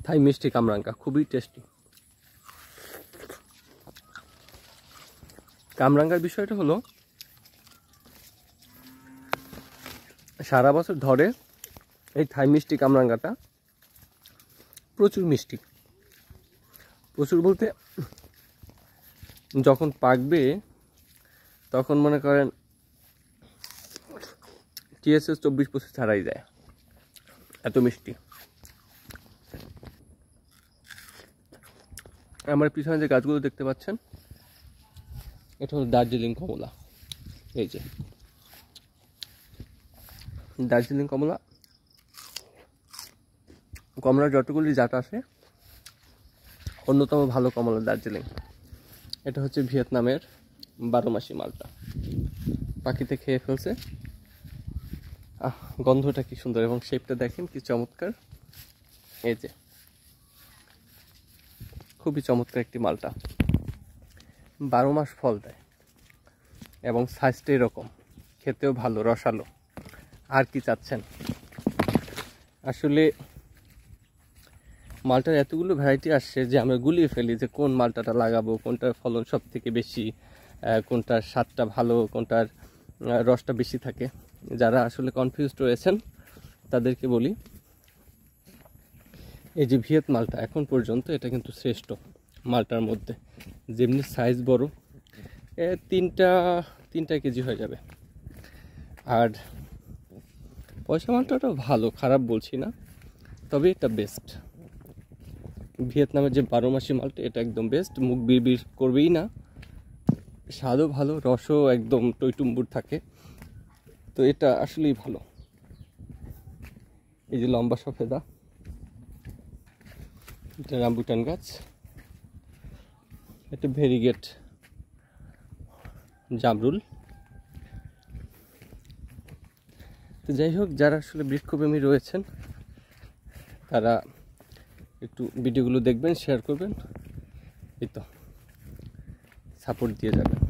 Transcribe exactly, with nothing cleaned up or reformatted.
থাই মিষ্টি কামরাঙ্গা, খুবই টেস্টি। কামরাঙ্গার বিষয়টা হলো সারা বছর ধরে এই থাই মিষ্টি কামরাঙ্গাটা প্রচুর মিষ্টি, প্রচুর বলতে যখন পাকবে তখন মনে করেন টিএসএস চব্বিশ পঁচিশ ছাড়াই যায়, এত মিষ্টি। আমার পিছনে যে গাছগুলো দেখতে পাচ্ছেন এটা হলো দার্জিলিং কমলা। এই যে দার্জিলিং কমলা, কমলার যতগুলি জাত আছে অন্যতম ভালো কমলা দার্জিলিং। এটা হচ্ছে ভিয়েতনামের বারো মাসি মালটা, পাখিতে খেয়ে ফেলছে। আহ গন্ধটা কি সুন্দর এবং শেপটা দেখেন কি চমৎকার। এই যে খুবই চমৎকার একটি মালটা, বারো মাস ফল দেয় এবং সাইজটা এরকম, খেতেও ভালো, রসালো। আর কি চাচ্ছেন? আসলে মালটার এতগুলো ভ্যারাইটি আসছে যে আমরা গুলিয়ে ফেলি যে কোন মালটাটা লাগাবো, কোনটার ফলন সব থেকে বেশি, কোনটার স্বাদটা ভালো, কোনটার রসটা বেশি থাকে। যারা আসলে কনফিউজড রয়েছেন তাদেরকে বলি, এই যে ভিয়েত মালটা এখন পর্যন্ত এটা কিন্তু শ্রেষ্ঠ মালটার মধ্যে। যেমনি সাইজ বড়, এ তিনটা তিনটা কেজি হয়ে যাবে। আর পয়সা মালটাটাও ভালো, খারাপ বলছি না, তবে এটা বেস্ট। ভিয়েতনামের যে বারো মাসি মালটা এটা একদম বেস্ট, মুখ বিড় করবেই না, স্বাদও ভালো, রসও একদম টইটুম্বুর থাকে, তো এটা আসলেই ভালো। এই যে লম্বা সফেদা, এটা রামবুটান গাছ, এটা ভেরিগেট জামরুল। তো যাই হোক, যারা আসলে বৃক্ষপ্রেমী রয়েছেন তারা একটু ভিডিওগুলো দেখবেন, শেয়ার করবেন, এই তো সাপোর্ট দিয়ে যাবেন।